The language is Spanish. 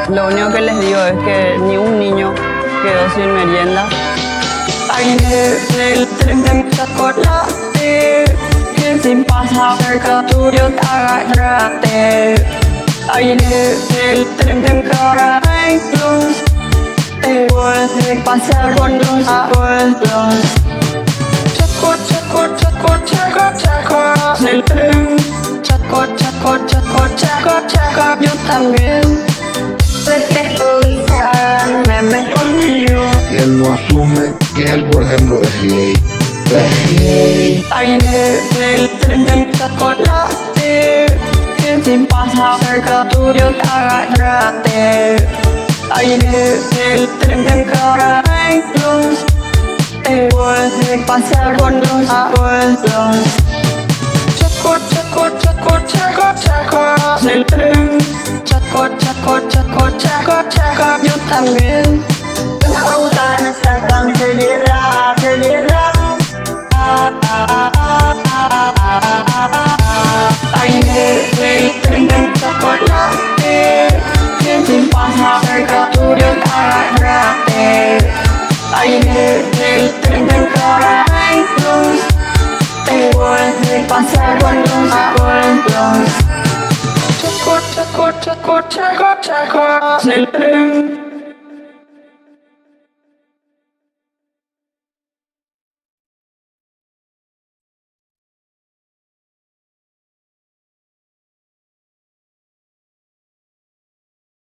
Lo único que les digo es que ni un niño quedó sin merienda. Aire del tren de chocolate, que si pasa cerca tuyo te agarrate. Aire del tren de caramelos, te puede pasar con los abuelos. Chaco, chaco, chaco, chaco, chaco, del tren. Chaco, chaco, chaco, chaco, chaco, yo también. Y él no asume que él, por ejemplo, es gay. Aire del tren de chocolate, que si pasa cerca tuyo te agarrate. Aire del tren de caramelos, te puede pasar con los abuelos. Chaco, chaco, chaco, chaco, chaco, del tren. Chaco, chaco, chaco, chaco, chaco, yo también. Me gusta esta tranquilidad, tranquilidad. Aire del tren de chocolate, que si pasa cerca tuyo te agarrate. Aire del tren de caramelos, te puede pasar con los abuelos. Chaco, chaco, chaco, chaco, chaco, del tren.